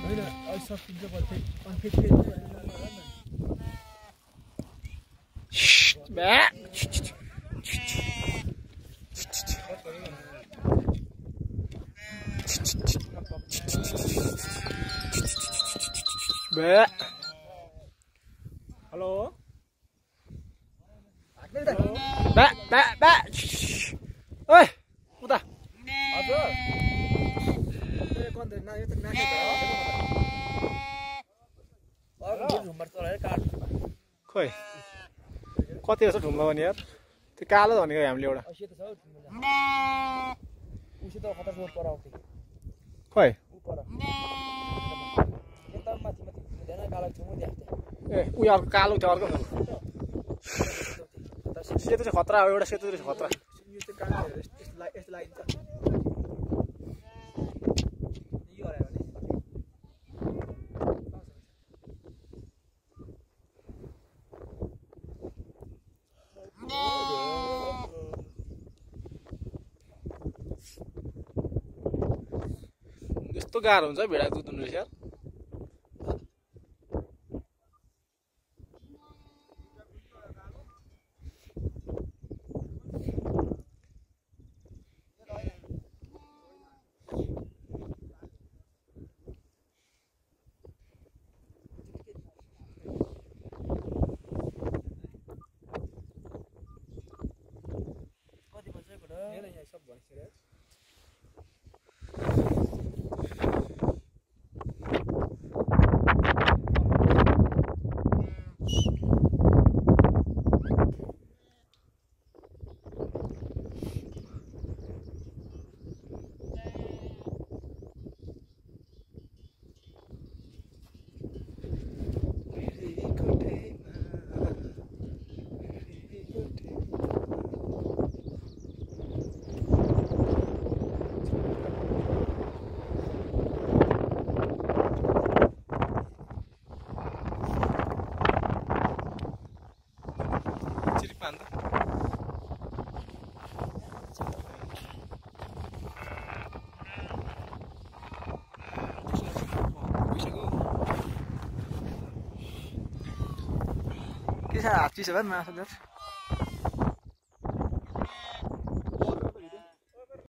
होइन अहिले सकिन्छ बल्थे अनि फेरि बे बे हेलो बे बे बे ओइ उता हजुर मेरो कन्द न यो त नाके त अरु झुम्बर चलाएर काट खोइ कति रहेछ ढुङ्गा भने यार त्यो कालो भनेको हामीले एउटा असी त छ उसी त खतरा जोर पराउँथे खोइ उपर एकदम माथि माथि हुँदैन कालो छुमु देख्थे ए उयो अर्को कालो थियो अर्को सेतो चाहिँ खतरा हो एउटा सेतो चाहिँ खतरा यो चाहिँ कालो यस्तो लागिन्छ यो हरायो भने यस्तो गाह्रो हुन्छ भेडा कुद्नु रहेछ यार कति बज्यो बडा हेर यहाँ सब भइसक्यो के छ हात चिसो भयो मासु